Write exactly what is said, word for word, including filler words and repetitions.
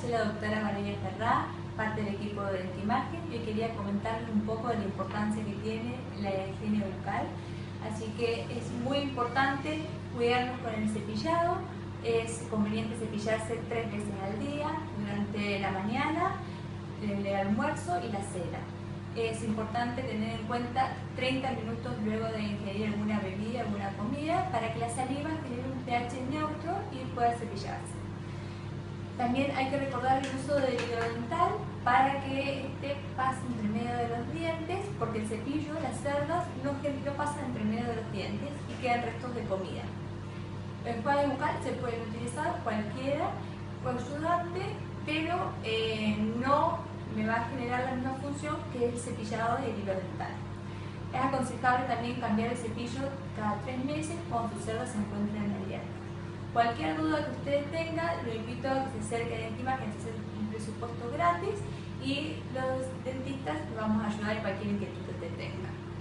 soy la doctora Valeria Ferrá, parte del equipo de Dentimagen, y hoy quería comentarles un poco de la importancia que tiene la higiene bucal. Así que es muy importante cuidarnos con el cepillado. Es conveniente cepillarse tres veces al día, durante la mañana, el almuerzo y la cena. Es importante tener en cuenta treinta minutos luego de ingerir alguna bebida, alguna comida, para que la saliva genere un pH neutro y pueda cepillarse. También hay que recordar el uso del hilo dental para que este pase entre medio de los dientes, porque el cepillo, las cerdas, no, no pasan entre medio de los dientes y quedan restos de comida. El enjuague bucal se pueden utilizar cualquiera o ayudante, pero eh, no me va a generar la misma función que el cepillado y el hilo dental. Es aconsejable también cambiar el cepillo cada tres meses cuando sus cerdas se encuentren abiertas. Cualquier duda que ustedes tengan, lo invito a que se acerque a Dentimagen, que es un presupuesto gratis, y los dentistas les vamos a ayudar en cualquier inquietud que ustedes tengan.